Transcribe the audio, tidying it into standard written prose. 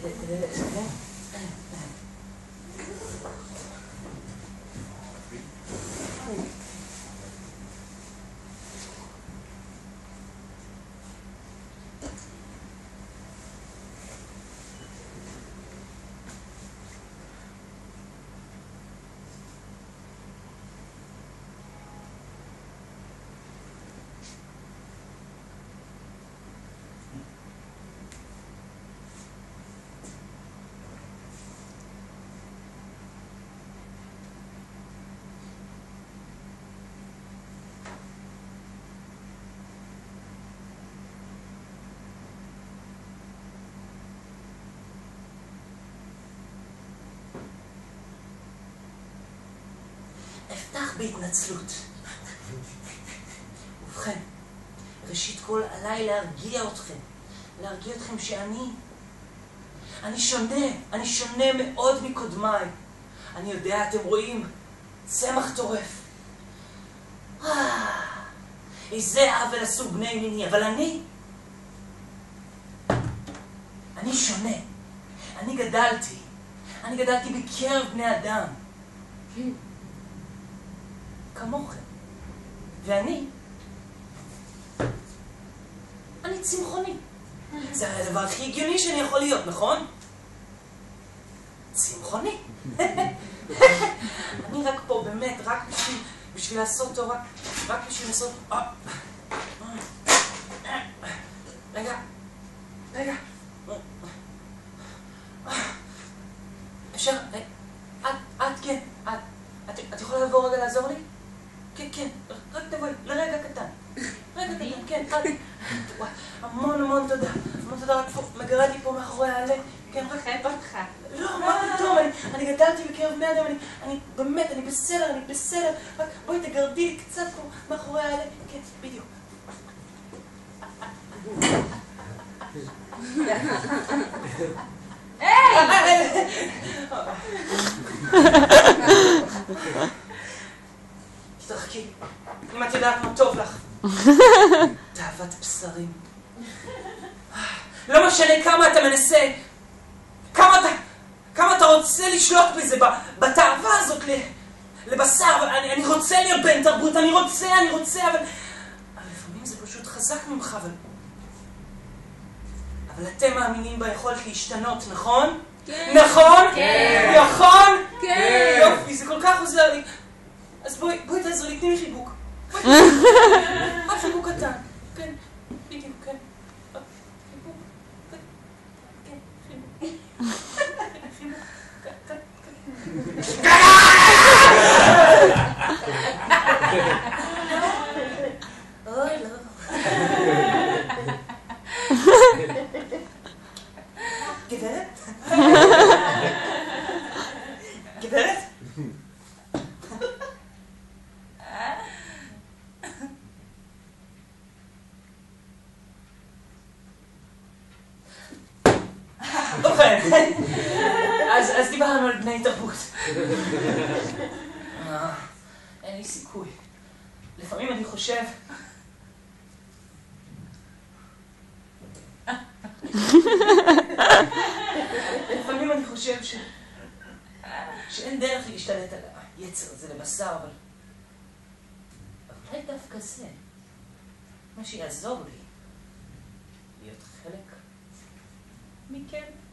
אפתח בהתנצלות. ובכן, ראשית כל עליי להרגיע אתכם שאני שונה מאוד מקודמיי. אני יודע, אתם רואים, צמח טורף. איזה עוול עשו בני מיני, אבל אני שונה. אני גדלתי בקרב בני אדם. כמוכם. ואני צמחוני. זה הרי הדבר הכי הגיוני שאני יכול להיות, נכון? צמחוני. אני רק פה באמת, רק בשביל לעשות טוב, רק בשביל לעשות... רגע. אפשר... את יכולה לבוא רגע לעזור לי? כן, רק תבואי, לרגע קטן. כן, המון תודה, רק פה, מגרדי פה מאחורי העלה. כן, רק... חייב אותך. לא, מה פתאום, אני גדלתי בקרב בני אדם, אני בסדר, רק בואי תגרדי לי קצת פה מאחורי העלה. כן, בדיוק. תתרחקי, אם את יודעת מה טוב לך. תאוות בשרים. לא משנה כמה אתה מנסה, כמה אתה רוצה לשלוט בזה, בתאווה הזאת לבשר. אני רוצה להיות בן תרבות, אני רוצה, אבל לפעמים זה פשוט חזק ממך, אבל אתם מאמינים ביכולת להשתנות, נכון? כן. נכון? כן. נכון? כן. יופי, זה כל כך עוזר לי. אז בואי תעזרי לי, תני לי חיבוק. רק חיבוק קטן. כן, בדיוק, כן. חיבוק, כן, חיבוק. חיבוק, כן. אוי, לא. גברת? אז דיברנו על בני תרבות. אין לי סיכוי. לפעמים אני חושב... שאין דרך להשתלט על היצר הזה לבשר, אבל אולי דווקא זה מה שיעזור לי להיות חלק מכם.